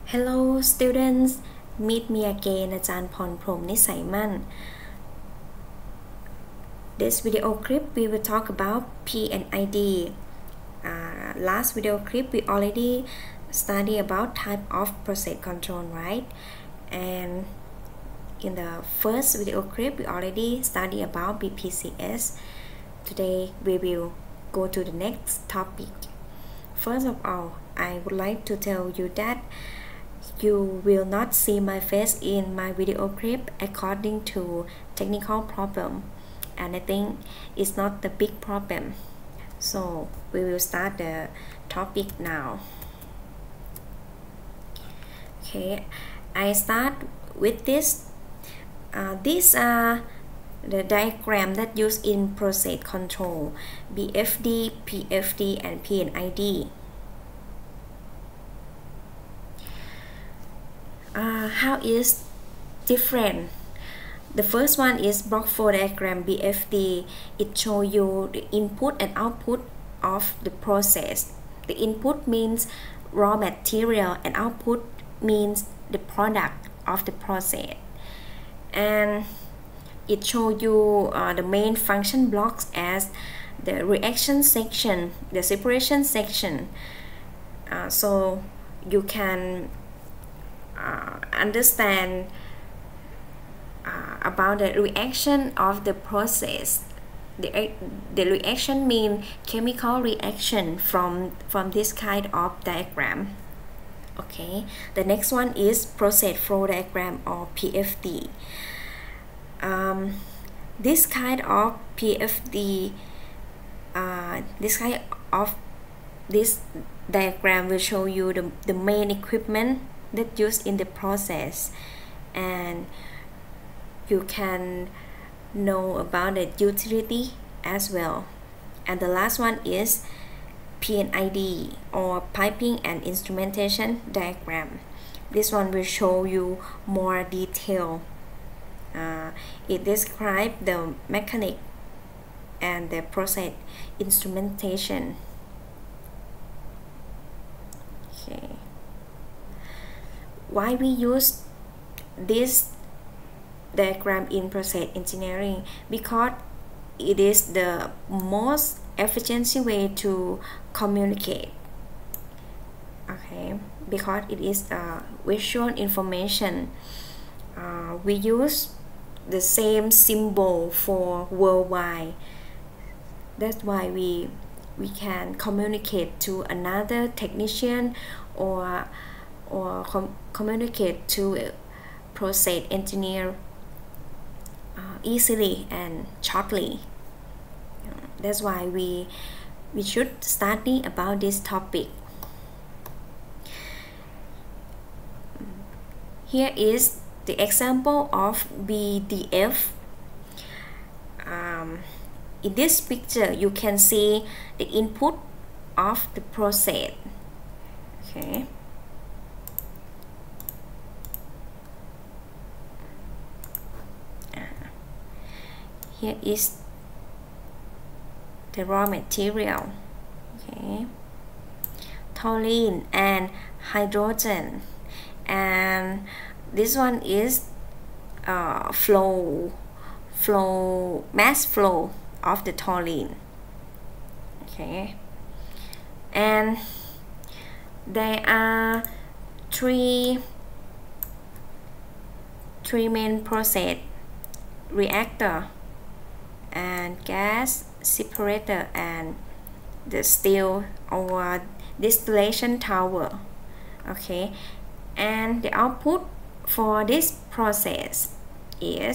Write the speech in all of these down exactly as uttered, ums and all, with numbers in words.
Hello students, meet me again อาจารย์พรพรหมนิสัยมั่น This video clip we will talk about P and I D. Uh, last video clip we already study about type of process control, right? And in the first video clip we already study about B P C S. Today we will go to the next topic. First of all, I would like to tell you that you will not see my face in my video clip according to technical problem, and I think it's not the big problem. So we will start the topic now. Okay, I start with this. Uh, these are the diagram that used in process control: B F D, P F D, and P and I D. Uh, how is different? The first one is block flow diagram B F D. It shows you the input and output of the process. The input means raw material and output means the product of the process. And it shows you uh, the main function blocks as the reaction section, the separation section. Uh, so you can Uh, understand uh, about the reaction of the process. The, the reaction means chemical reaction from from this kind of diagram. Okay, the next one is process flow diagram or P F D. Um, this kind of P F D, uh, this kind of this diagram will show you the, the main equipment that used in the process, and you can know about the utility as well. And the last one is P and I D or piping and instrumentation diagram. This one will show you more detail. Uh, it describes the mechanic and the process instrumentation. Okay. Why we use this diagram in process engineering? Because it is the most efficiency way to communicate. Okay, because it is uh, visual information. Uh, we use the same symbol for worldwide. That's why we we can communicate to another technician or or com communicate to a process engineer uh, easily and shortly. That's why we we should study about this topic. Here is the example of B D F. Um, in this picture you can see the input of the process. Okay. Here is the raw material, okay, toluene and hydrogen, and this one is uh, flow, flow, mass flow of the toluene, okay, and there are three, three main process: reactor, and gas separator, and the still or distillation tower. Okay, and the output for this process is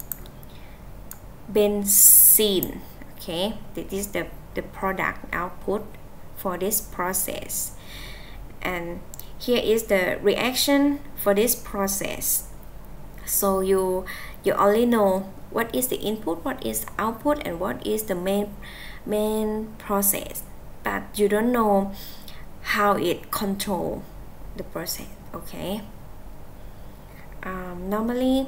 benzene. Okay, this is the the product output for this process, and here is the reaction for this process. So you you only know what is the input, what is output, and what is the main main process, but you don't know how it control the process. Okay. Um, normally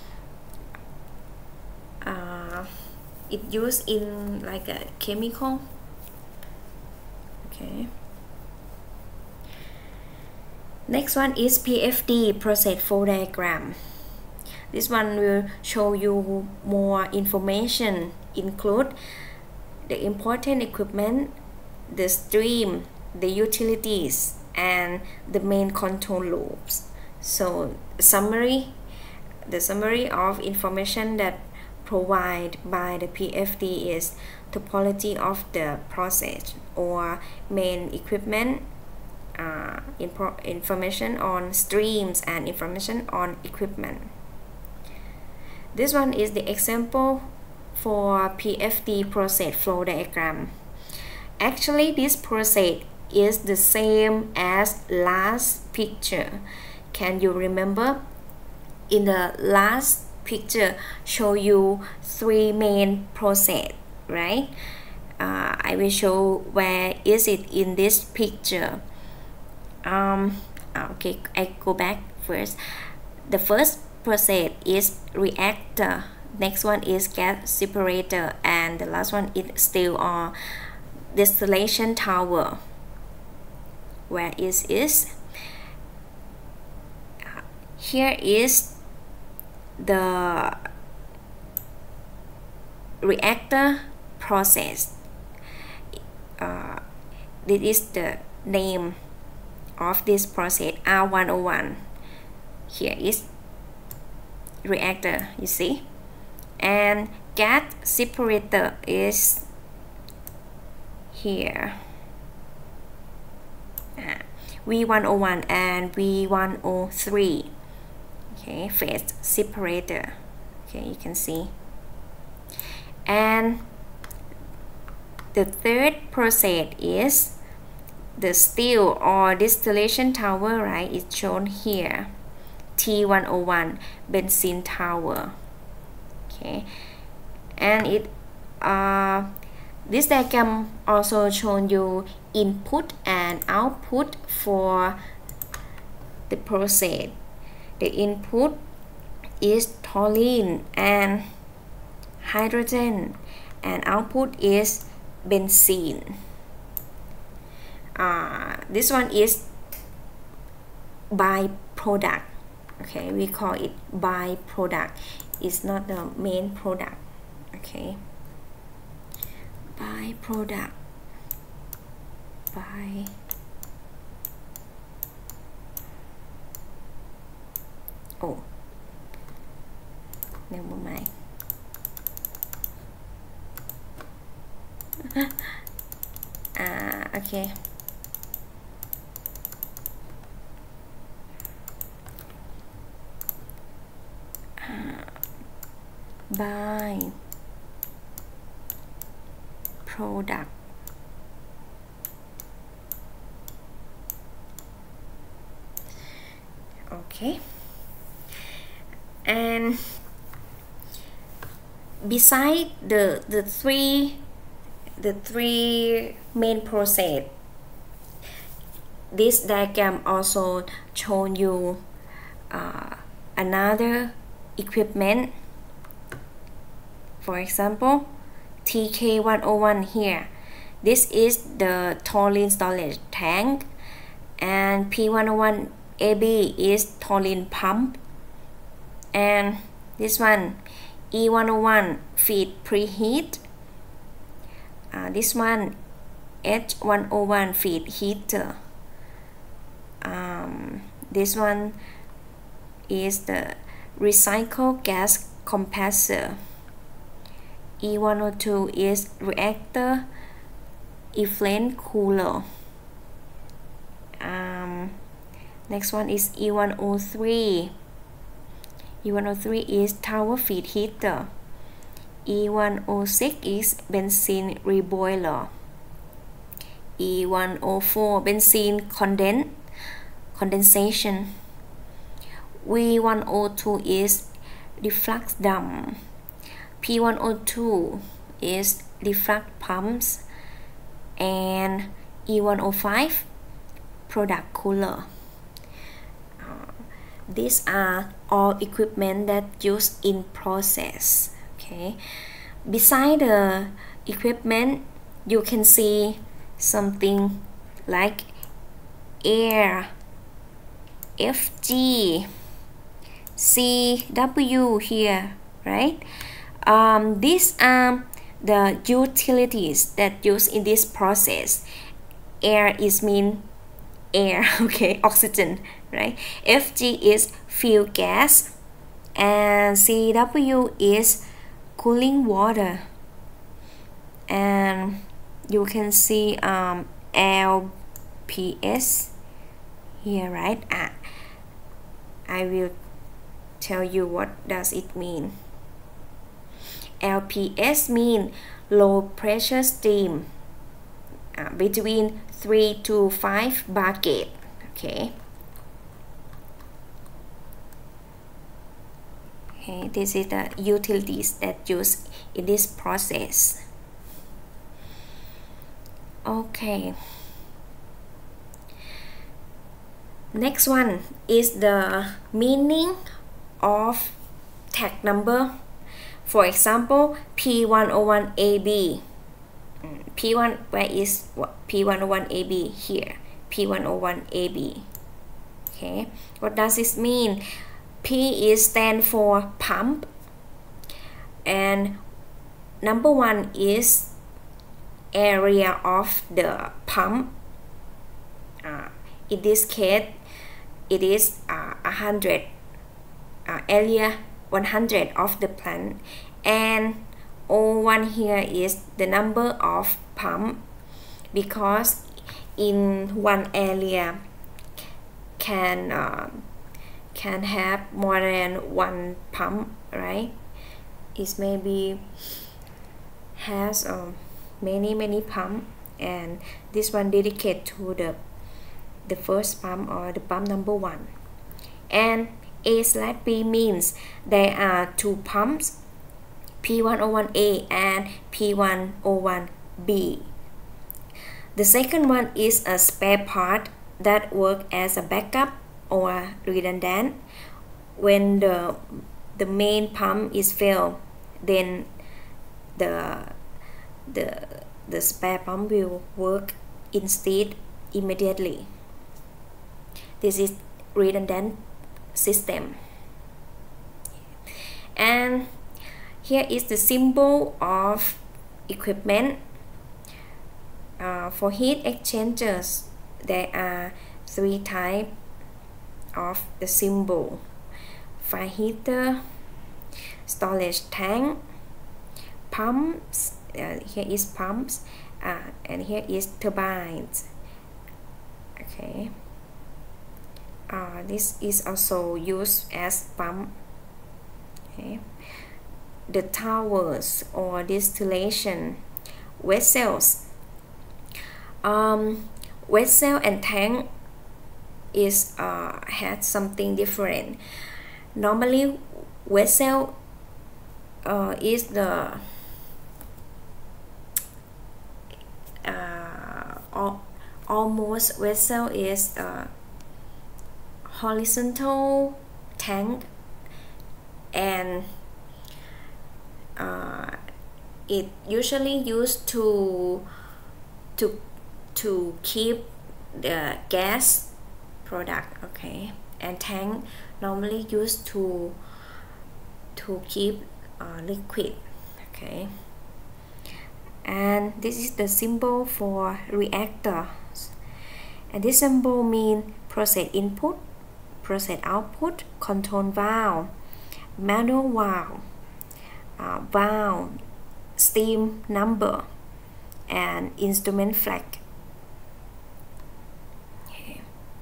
uh, it used in like a chemical. Okay. Next one is P F D, process flow diagram. This one will show you more information, include the important equipment, the stream, the utilities, and the main control loops. So summary, the summary of information that provided by the P F D is topology of the process or main equipment, uh, information on streams, and information on equipment. This one is the example for P F D process flow diagram. Actually, this process is the same as last picture. Can you remember? In the last picture, show you three main process, right? Uh, I will show where is it in this picture. Um, okay, I go back first. The first process is reactor. Next one is gas separator, and the last one is steel or distillation tower. Where is it? Here is the reactor process. Uh, this is the name of this process, R one oh one. Here is reactor, you see, and gas separator is here, uh, V one oh one and V one oh three. Okay, phase separator. Okay, you can see. And the third process is the steel or distillation tower, right? It's shown here, T one oh one, benzene tower. Okay, and it uh, this diagram also shown you input and output for the process. The input is toluene and hydrogen, and output is benzene. Uh, this one is byproduct. Okay, we call it byproduct. It's not the main product. Okay, byproduct. By oh, never mind. uh, okay. Uh, by product. Okay. And beside the the three the three main process, this diagram also shown you uh, another equipment. For example, T K one oh one here. This is the toluene storage tank, and P one oh one A B is toluene pump, and this one E one oh one feed preheat. Uh, this one H one oh one feed heater. Um, this one is the recycled gas compressor. E one oh two is reactor effluent cooler. Um, next one is E one oh three. E one oh three is tower feed heater. E one oh six is benzene reboiler. E one oh four benzene condens condensation. V one oh two is reflux drum. P one oh two is reflux pumps, and E one oh five product cooler. Uh, these are all equipment that used in process. Okay, beside the equipment, you can see something like air F G, C W here, right? Um, these are the utilities that used in this process. Air is mean air, okay, oxygen, right? F G is fuel gas, and C W is cooling water, and you can see um, L P S here, right? Ah, I will tell you what does it mean. L P S mean low pressure steam, uh, between three to five bar gauge. Okay. Okay, this is the utilities that used in this process. Okay. Next one is the meaning of tag number. For example, P one oh one A B. P one, where is P one oh one A B? Here, P one oh one A B. Okay, what does this mean? P is stand for pump, and number one is area of the pump. Uh, in this case, it is uh, one hundred, uh, area one hundred of the plant, and O one here is the number of pump, because in one area can uh, can have more than one pump, right? It maybe has um, many many pump, and this one dedicated to the the first pump or the pump number one. And A slash B means there are two pumps, P one oh one A and P one oh one B. The second one is a spare part that works as a backup or redundant. When the the main pump is failed, then the the the spare pump will work instead immediately. This is redundant system. And here is the symbol of equipment. Uh, for heat exchangers, there are three types of the symbol: fire heater, storage tank, pumps. Uh, here is pumps, uh, and here is turbines. Okay. Uh, this is also used as pump. Okay. The towers or distillation vessels. Um, vessel and tank is uh, had something different. Normally, vessel uh, is the uh, al almost vessel is uh, horizontal tank, and uh, it usually used to to to keep the gas product. Okay, and tank normally used to to keep uh, liquid. Okay, and this is the symbol for reactors, and this symbol means process input, process output, control valve, manual valve, uh, valve, steam number, and instrument flag. Okay.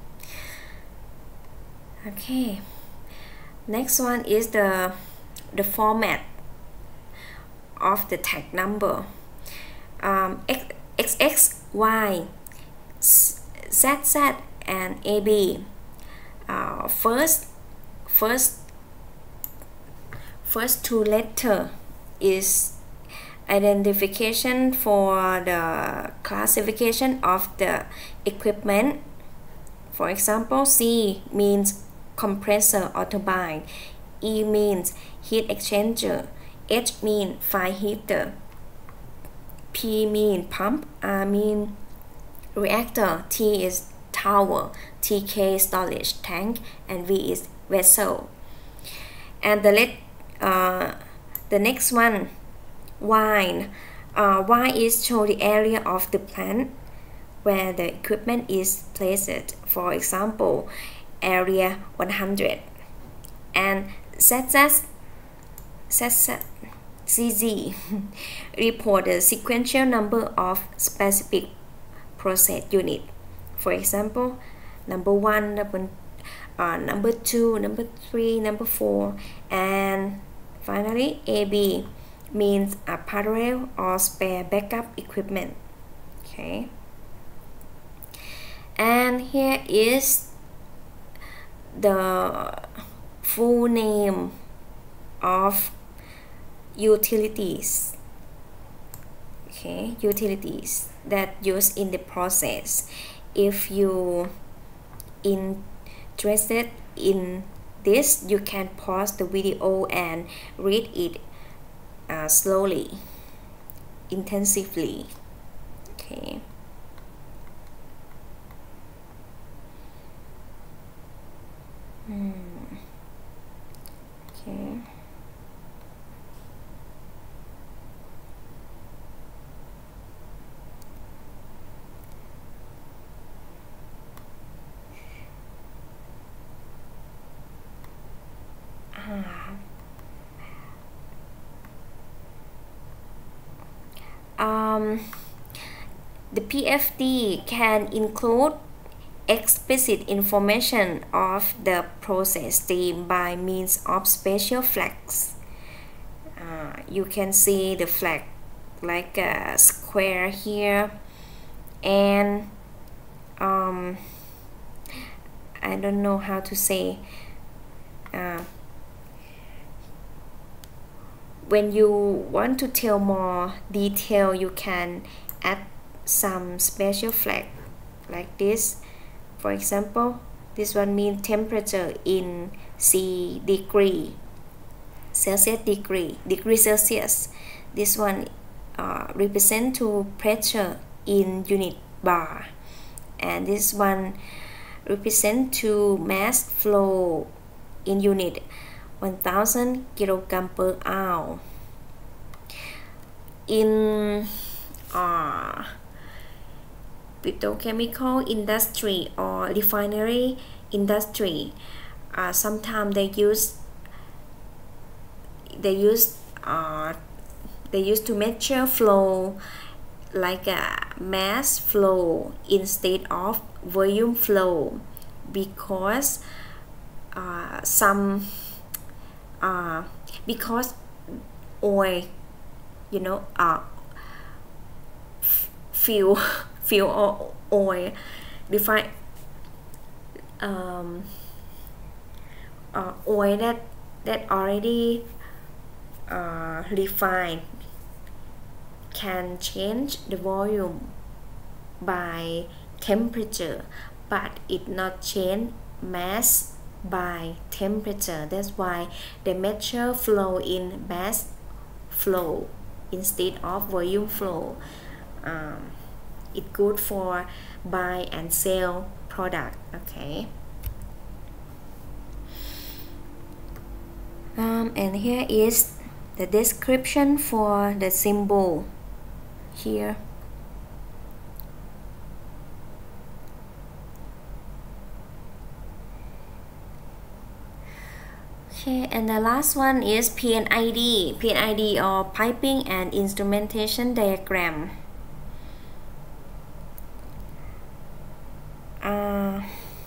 Okay. Next one is the the format of the tag number. Um, X X Y, Z Z, and A B. Uh, first, first, first two letter is identification for the classification of the equipment. For example, C means compressor or turbine, E means heat exchanger, H means fire heater, P mean pump, R mean reactor, T is tower, T K storage tank, and V is vessel. And the let uh, the next one, Y. Uh, Y is show the area of the plant where the equipment is placed. For example, area one hundred. And Z Z, Z Z, Z Z report the sequential number of specific process unit. For example, number one, number, uh, number two, number three, number four, and finally A B means a parallel or spare backup equipment. Okay, and here is the full name of utilities. Okay, utilities that used in the process. If you interested in this, you can pause the video and read it uh, slowly, intensively. Okay. Hmm. Okay. Um, the P F D can include explicit information of the process stream by means of special flags. Uh, you can see the flag like a square here, and um, I don't know how to say. Uh, when you want to tell more detail, you can add some special flag like this. For example, this one means temperature in C degree, Celsius degree, degree Celsius. This one uh, represent to pressure in unit bar, and this one represent to mass flow in unit one thousand kilogram per hour. In uh, petrochemical industry or refinery industry, uh, sometimes they use they use uh, they used to measure flow like a mass flow instead of volume flow, because uh, some uh, because oil, you know, uh, fuel fuel oil define um, uh, oil that that already uh, refined can change the volume by temperature, but it not change mass by temperature. That's why they measure flow in mass flow instead of volume flow. Um, it's good for buy and sell product. Okay. Um, and here is the description for the symbol here. Okay, and the last one is P N I D. P N I D or piping and instrumentation diagram. Uh,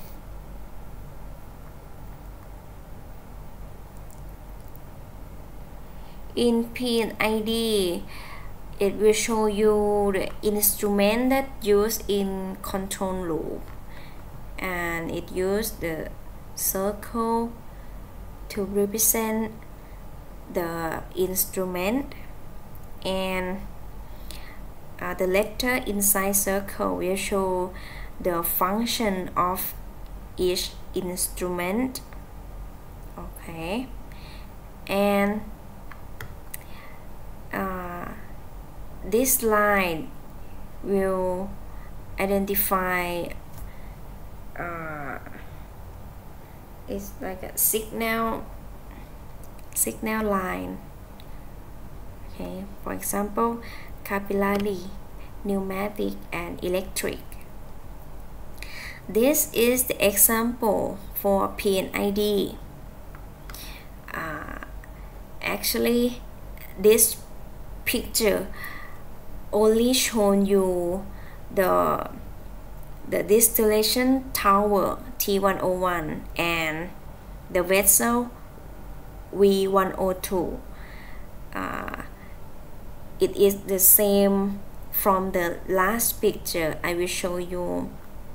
in P N I D, it will show you the instrument that used in control loop, and it used the circle to represent the instrument, and uh, the letter inside circle will show the function of each instrument. Okay, and uh, this line will identify uh, it's like a signal signal line. Okay, for example, capillary, pneumatic, and electric. This is the example for P N I D. Uh, actually, this picture only shown you the the distillation tower T one oh one and the vessel V one oh two. Uh, it is the same from the last picture I will show you.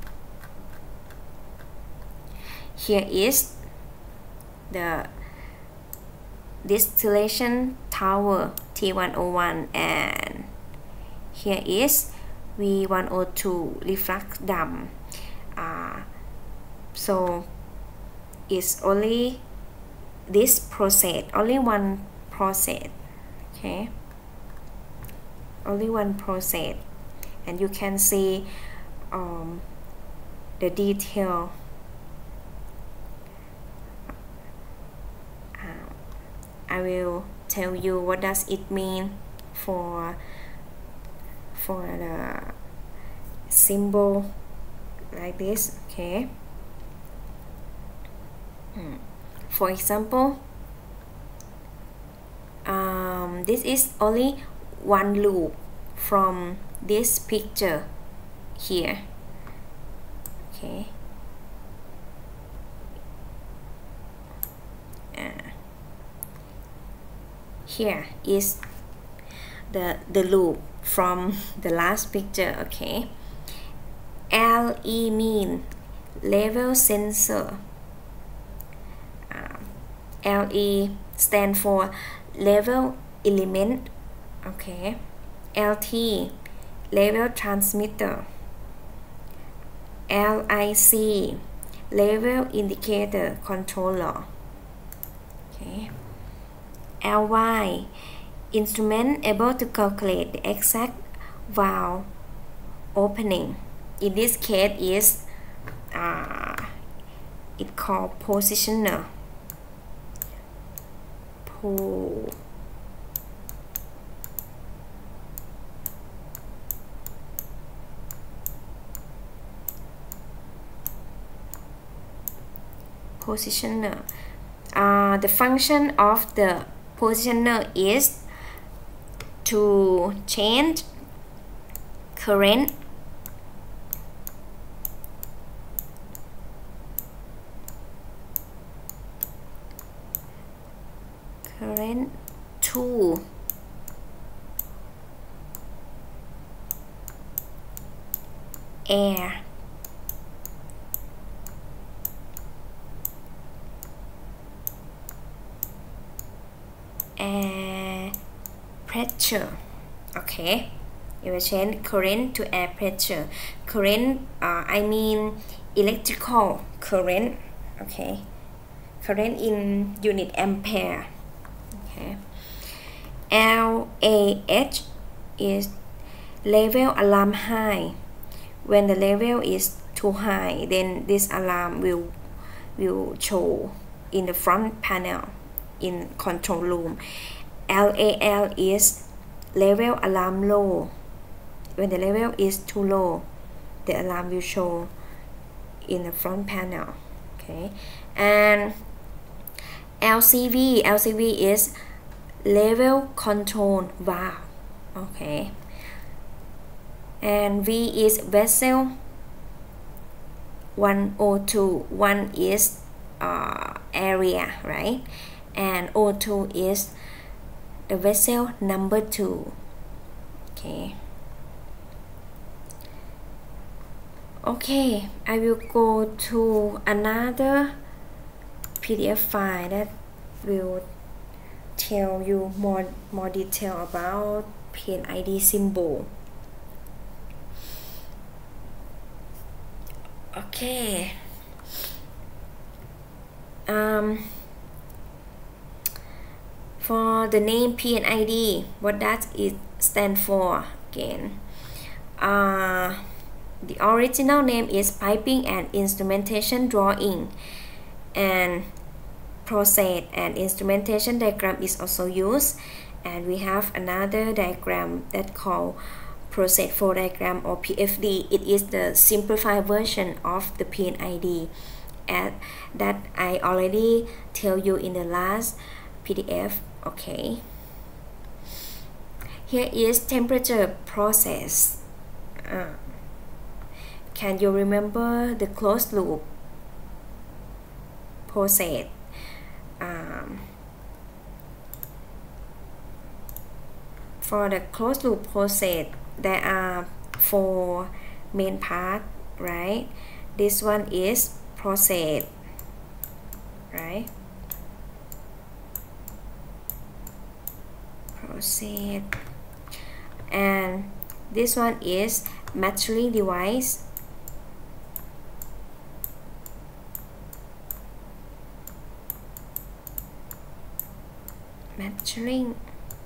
Here is the distillation tower T one oh one and here is V one oh two reflux dam. Uh, so it's only this process, only one process. Okay, only one process, and you can see um, the detail. Uh, I will tell you what does it mean for for the symbol like this. Okay. Hmm. For example, um, this is only one loop from this picture here. Okay. Uh, here is the the loop from the last picture. Okay. L E mean level sensor. Uh, L E stand for level element. Okay. L T level transmitter. L I C level indicator controller. Okay. L Y instrument able to calculate the exact valve opening. In this case is uh, it called positioner. Po positioner. Uh, the function of the positioner is to change current current to air air pressure. Okay, it will change current to air pressure. Current, uh, I mean electrical current. Okay, current in unit ampere. Okay, L A H is level alarm high. When the level is too high, then this alarm will will show in the front panel in control room. L A L is level alarm low. When the level is too low, the alarm will show in the front panel. Okay, and L C V L C V is level control valve. Okay, and V is vessel one oh two. One is uh, area, right? And O two is the vessel number two. Okay. Okay, I will go to another P D F file that will tell you more more detail about P N I D symbol. Okay. Um, for the name P N I D, what does it stand for again? Uh, the original name is piping and instrumentation drawing, and process and instrumentation diagram is also used. And we have another diagram that called process flow diagram or P F D. It is the simplified version of the P N I D, and that I already tell you in the last P D F. Okay, here is temperature process. Uh, can you remember the closed loop process? Um, for the closed loop process, there are four main parts, right? This one is process, right? Process. And this one is measuring device. Measuring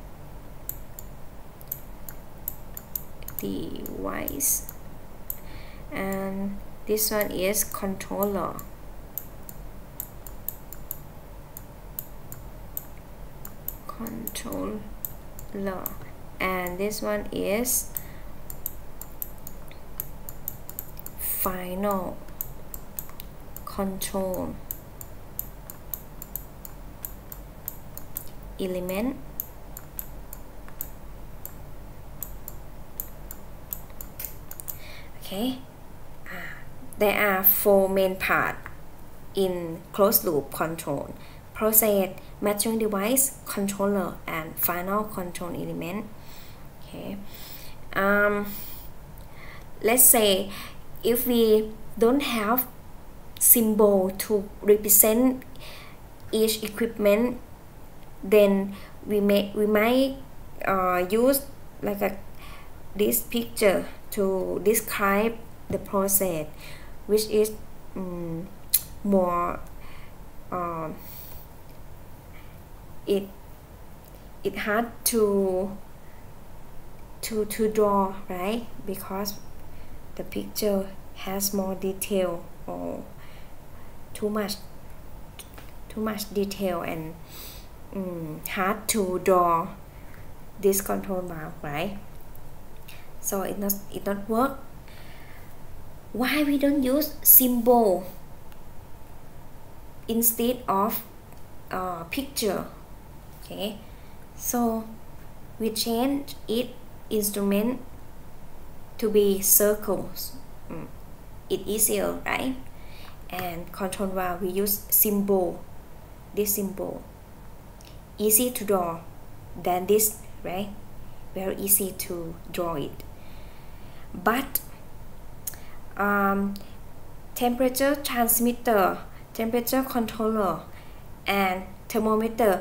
device. And this one is controller. Controller. And this one is final control element. Okay, uh, there are four main parts in closed loop control: process, measuring device, controller, and final control element. Okay, um, let's say if we don't have symbol to represent each equipment, then we may we might uh, use like a this picture to describe the process, which is um, more uh, it it hard to to to draw, right? Because the picture has more detail or too much too much detail and um, hard to draw this control valve, right? So it not it not work. Why we don't use symbol instead of uh, picture? Okay, so we change it instrument to be circles. Mm. It easier, right? And control valve we use symbol. This symbol easy to draw than this, right? Very easy to draw it. But um, temperature transmitter, temperature controller, and thermometer,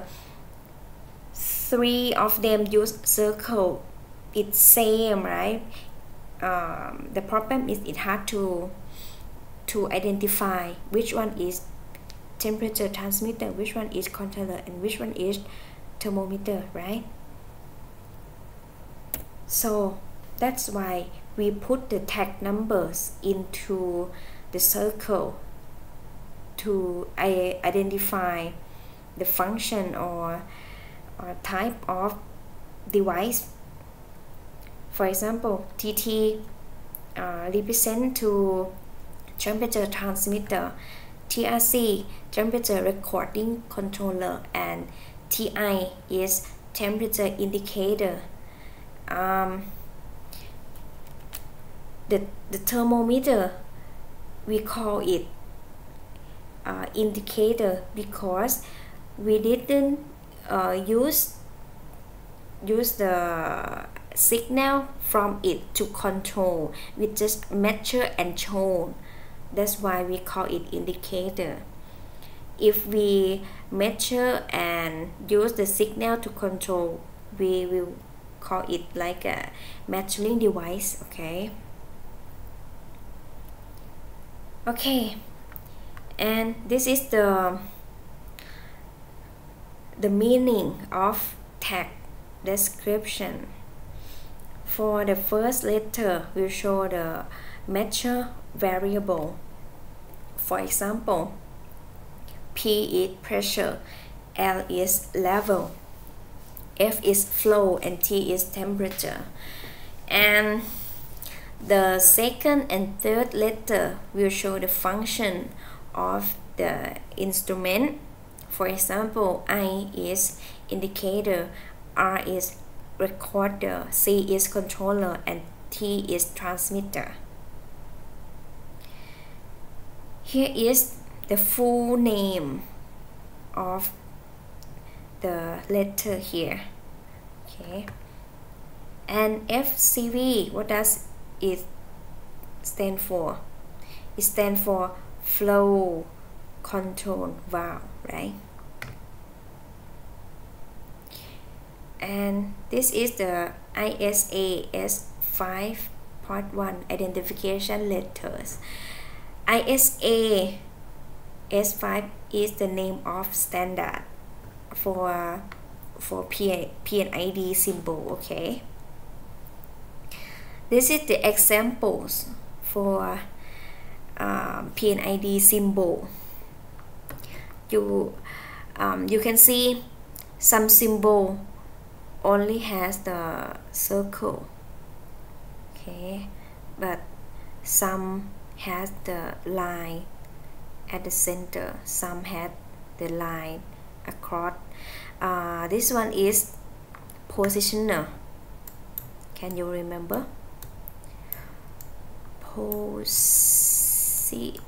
three of them use circle. It's same, right? Um, the problem is it hard to to identify which one is temperature transmitter, which one is controller, and which one is thermometer, right? So that's why we put the tag numbers into the circle to identify the function or, or type of device. For example, T T uh, represent to temperature transmitter, T R C temperature recording controller, and T I is temperature indicator. Um, the, the thermometer, we call it uh, indicator because we didn't uh, use use the signal from it to control. We just measure and show. That's why we call it indicator. If we measure and use the signal to control, we will call it like a measuring device. Okay. Okay, and this is the the meaning of tag description. For the first letter, we show the measure variable. For example, P is pressure, L is level, F is flow, and T is temperature. And the second and third letter will show the function of the instrument. For example, I is indicator, R is recorder, C is controller, and T is transmitter. Here is the full name of the letter here. Okay. And F C V, what does it stand for? It stands for flow control valve, right? And this is the I S A S five part one identification letters. I S A S five is the name of standard for for P N I D symbol. Okay, this is the examples for um, P N I D symbol. You um, you can see some symbol only has the circle, okay, but some has the line at the center, some had the line across. Uh, this one is positioner. Can you remember? Positioner.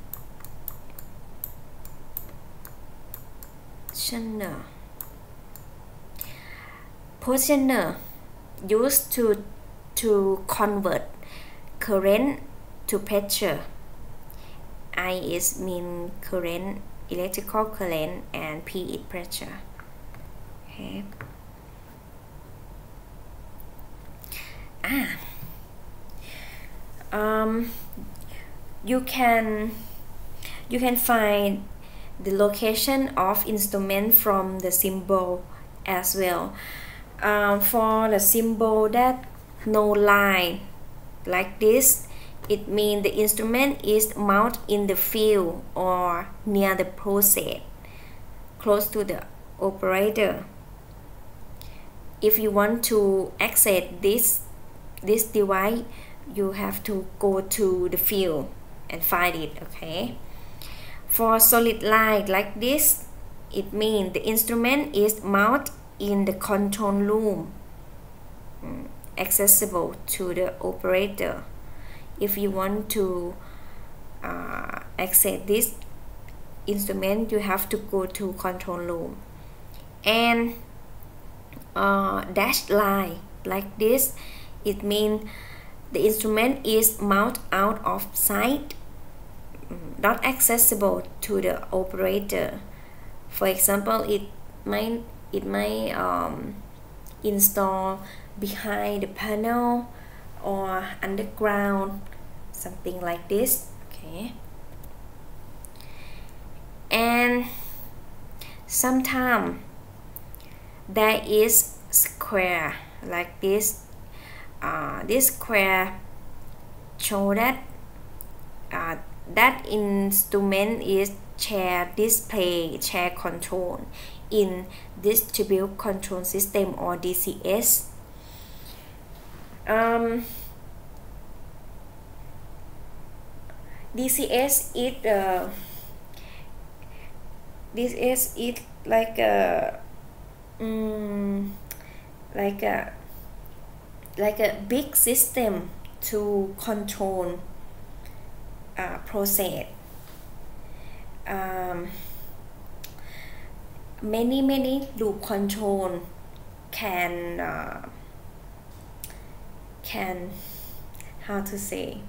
Positioner used to to convert current to pressure. I is mean current, electrical current, and P is pressure. Okay. Ah. Um. You can you can find the location of instrument from the symbol as well. Um, for the symbol that no line like this, it means the instrument is mounted in the field or near the process, close to the operator. If you want to access this this device, you have to go to the field and find it. Okay. For solid line like this, it means the instrument is mounted in the control room, accessible to the operator. If you want to uh, access this instrument, you have to go to control room. And uh, dashed line like this, it means the instrument is mounted out of sight, not accessible to the operator. For example, it might it might um, install behind the panel or underground, something like this. Okay. And sometimes there is square like this. Uh, this square show that uh, that instrument is chair display, chair control in distributed control system or D C S. Um, D C S is uh, this is it like a um, like a like a big system to control uh, process. Um, many many loop control can uh, can how to say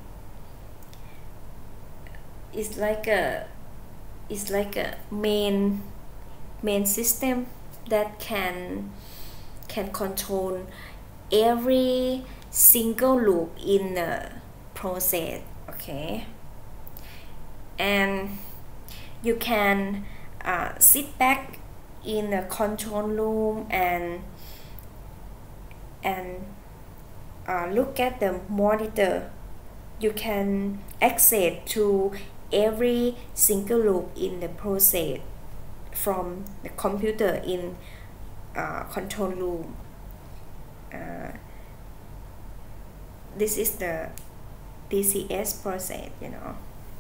it's like a it's like a main main system that can can control every single loop in the process. Okay, and you can uh, sit back in the control room and and uh, look at the monitor you can access to every single loop in the process from the computer in uh, control room. Uh, this is the D C S process, you know.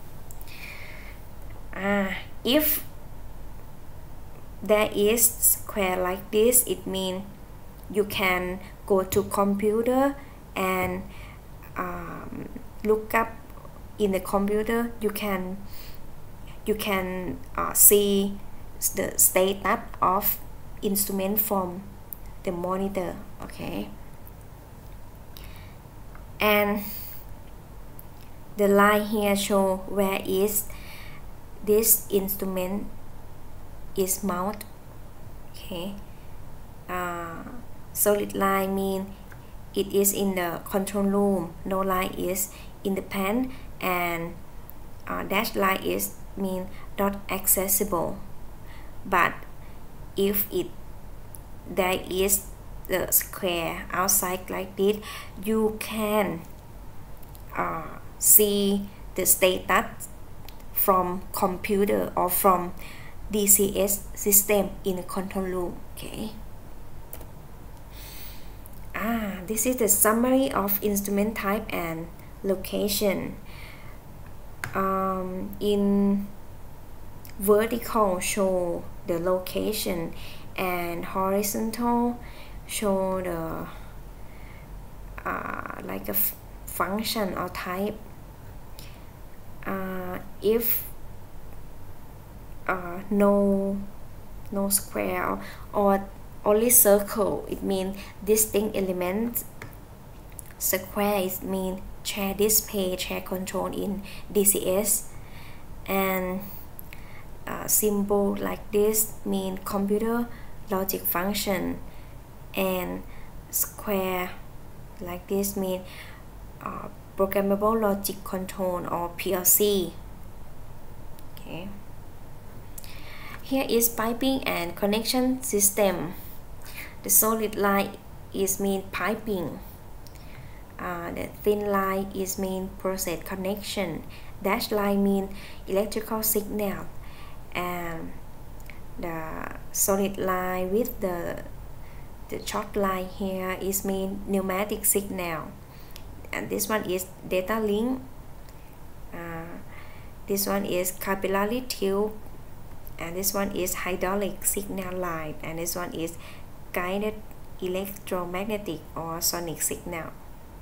Uh, if there is square like this, it means you can go to computer and um, look up in the computer. You can you can uh, see the status of instrument from the monitor. Okay, and the line here show where is this instrument is mounted. Okay, uh, solid line mean it is in the control room. No line is in the pen, and uh, dash line is mean not accessible. But if it there is the square outside like this, you can uh, see the status from computer or from D C S system in the control room. Okay. Ah, this is the summary of instrument type and location. Um, in vertical show the location, and horizontal show the uh, like a function or type. Uh, if uh, no no square or, or only circle, it means distinct elements. Square is mean chair display, chair control in D C S, and uh, symbol like this mean computer logic function, and square like this mean uh, programmable logic control or P L C. Okay. Here is piping and connection system. The solid line is mean piping. Uh, the thin line is mean process connection. Dash line mean electrical signal, and the solid line with the the short line here is mean pneumatic signal, and this one is data link. Uh, this one is capillary tube, and this one is hydraulic signal line, and this one is guided electromagnetic or sonic signal.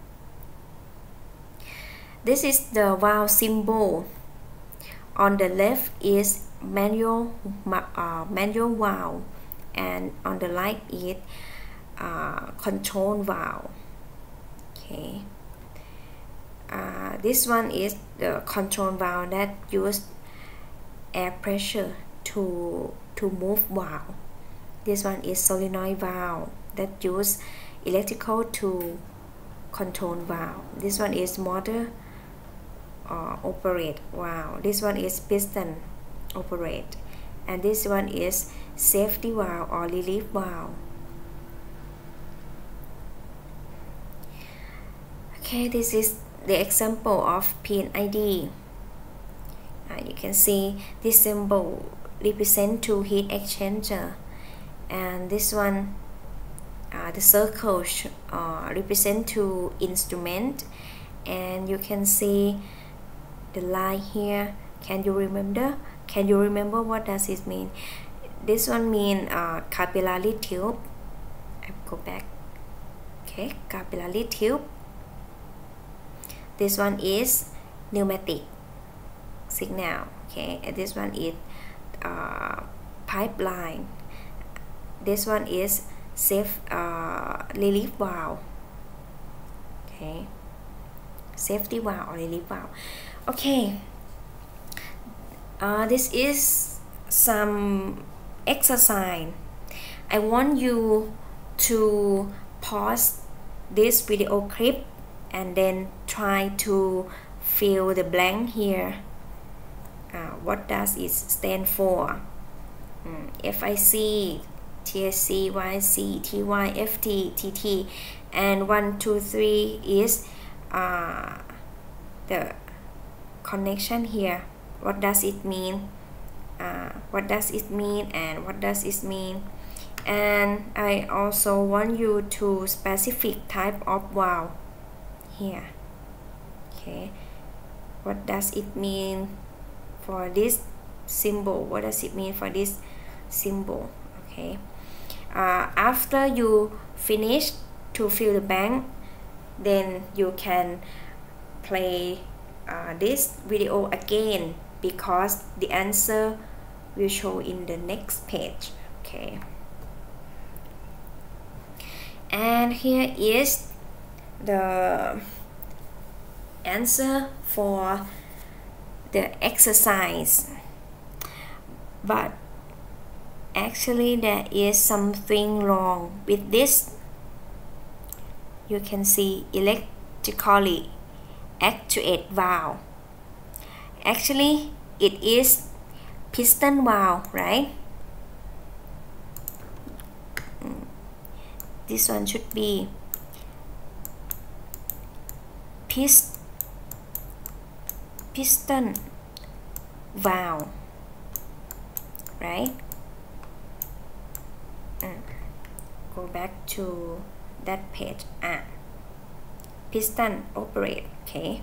This is the valve symbol. On the left is manual uh, manual valve, and on the right is uh, control valve. Okay. Uh, this one is the control valve that use air pressure to to move valve. This one is solenoid valve that use electrical to control valve. This one is motor uh, operate valve. This one is piston operate, and this one is safety valve or relief valve. Okay, this is the example of P N I D. Uh, you can see this symbol represent two heat exchanger, and this one uh, the circle uh, represent two instrument, and you can see the line here. Can you remember? Can you remember what does it mean? This one mean uh, capillary tube. I go back. Okay, capillary tube. This one is pneumatic signal. Okay, and this one is uh, pipeline. This one is safe uh, relief valve. Okay, safety valve or relief valve. Okay, uh, this is some exercise. I want you to pause this video clip and then try to fill the blank here. Uh, what does it stand for? Mm, F I C, T S C, Y C, T Y, F T, T T, and one, two, three is uh, the connection here. What does it mean? Uh, what does it mean and what does it mean? And I also want you to specific type of vowel here. Okay, what does it mean for this symbol? What does it mean for this symbol? Okay, uh, after you finish to fill the blank, then you can play uh, this video again, because the answer will show in the next page. Okay, and here is the answer for the exercise, but actually there is something wrong with this. You can see electrically actuate valve. Actually it is piston valve, right? This one should be pist piston valve, right? Mm. Go back to that page. Ah, piston operate. Okay,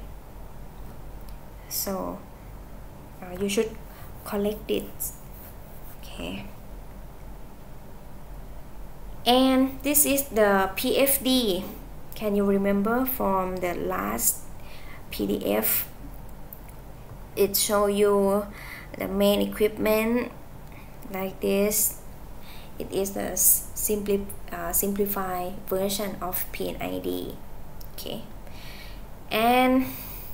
so uh, you should collect it. Okay, and this is the P F D. Can you remember from the last P D F? It show you the main equipment like this. It is the simply uh, simplified version of P N I D. Okay, and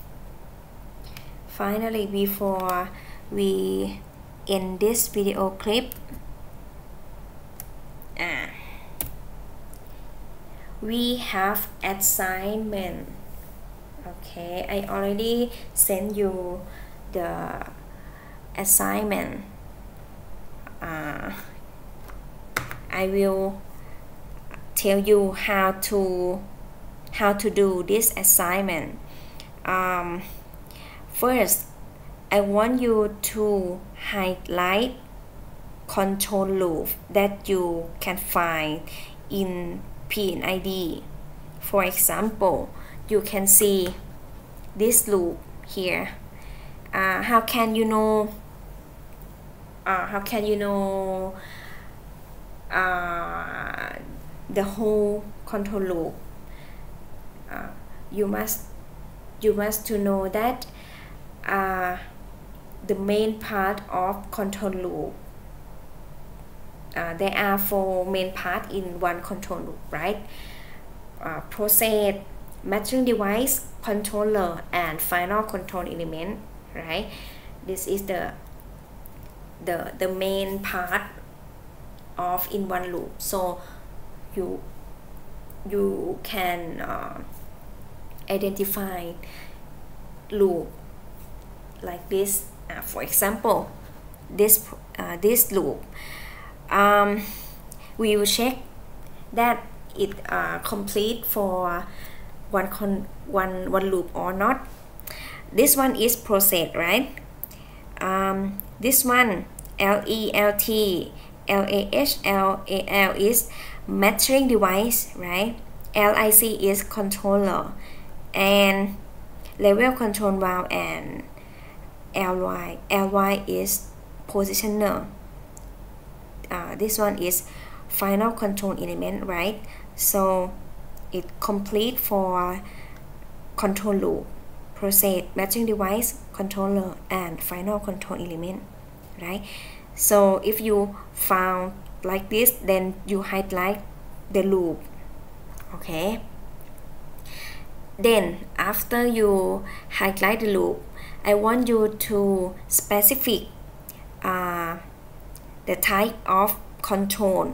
finally, before we end this video clip, uh, we have assignment. Okay, I already sent you the assignment. uh, I will tell you how to how to do this assignment. Um, first, I want you to highlight control loop that you can find in P N I D. For example, you can see this loop here. Uh, how can you know? Uh, how can you know uh, the whole control loop? Uh, you must you must to know that uh, the main part of control loop. Uh, there are four main parts in one control loop, right? Uh, process, matching device, controller, and final control element, right? This is the the the main part of in one loop. So you you can uh, identify loop like this. Uh, for example, this uh, this loop, um, we will check that it uh, complete for one con one one loop or not. This one is process, right? Um, this one L E L T, L A H L A L is measuring device, right? L I C is controller, and level control valve, and L Y L Y is positioner. Uh, this one is final control element, right? So it complete for control loop, process, matching device, controller, and final control element, right? So if you found like this, then you highlight the loop. Okay, then after you highlight the loop, I want you to specify uh, the type of control.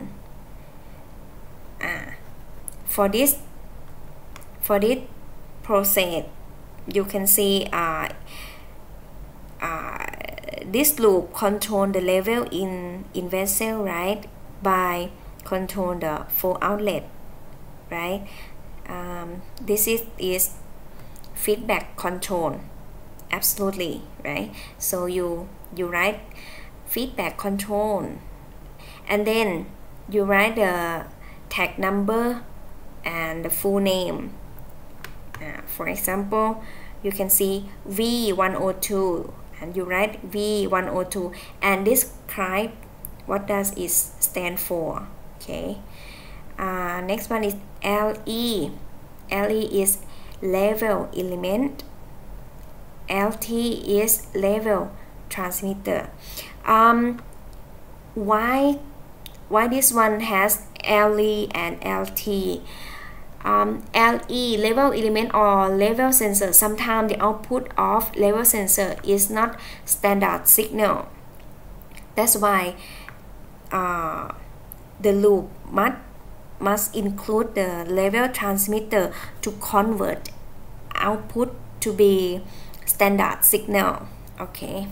Uh, for this for this process, you can see uh, uh, this loop control the level in in vessel, right? By control the flow outlet, right? Um, this is is feedback control. Absolutely, right? So you you write feedback control, and then you write the tag number and the full name. Uh, for example, you can see V one oh two, and you write V one oh two and describe what does it stand for. Okay. Uh, next one is L E. L E is level element. L T is level transmitter. Um, why why this one has L E and L T? Um, L E, level element or level sensor, sometimes the output of level sensor is not standard signal. That's why uh, the loop must must include the level transmitter to convert output to be standard signal. Okay.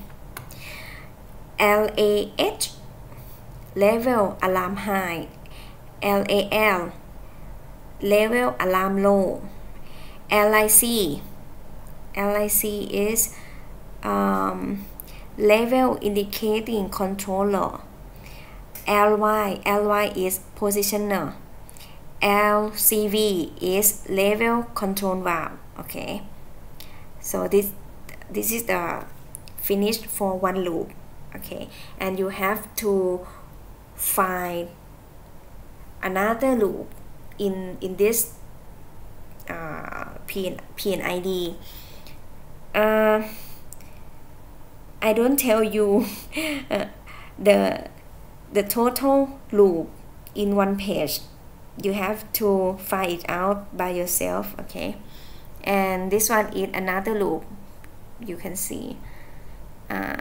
L A H, level alarm high. L A L, level alarm low. L I C, L I C is um, level indicating controller. L Y, L Y is positioner. L C V is level control valve. Okay, so this this is the finished for one loop. Okay, and you have to find another loop in in this uh, P N I D. Uh, I don't tell you uh, the the total loop in one page. You have to find it out by yourself. Okay, and this one is another loop. You can see. Uh,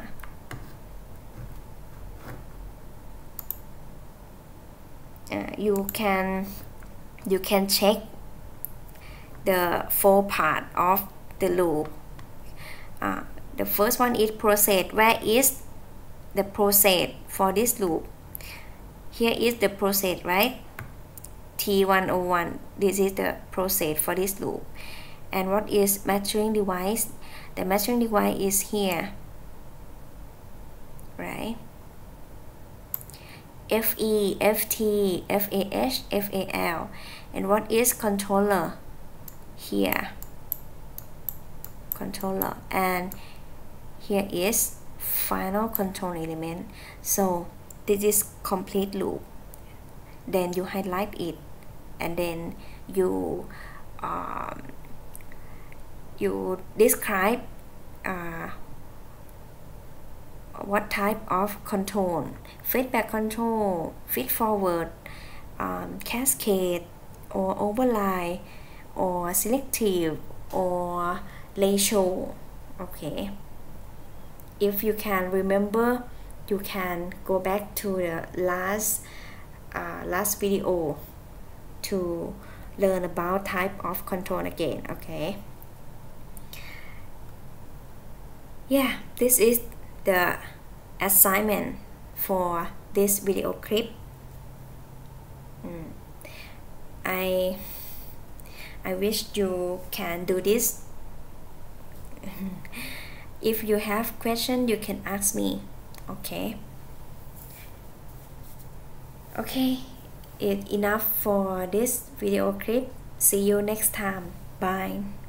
uh, you can you can check the four part of the loop. Uh, the first one is process. Where is the process for this loop? Here is the process, right? T one oh one. This is the process for this loop. And what is measuring device? The measuring device is here, right? F E, F T, F A H, F A L. And what is controller? Here, controller. And here is final control element. So this is complete loop. Then you highlight it, and then you um, you describe uh, what type of control: feedback control, feed forward, um, cascade, or override, or selective, or ratio. Okay, if you can remember, you can go back to the last uh, last video to learn about type of control again. Okay, yeah, this is the assignment for this video clip. mm. I I wish you can do this. If you have question, you can ask me. Okay, okay, it's enough for this video clip. See you next time. Bye.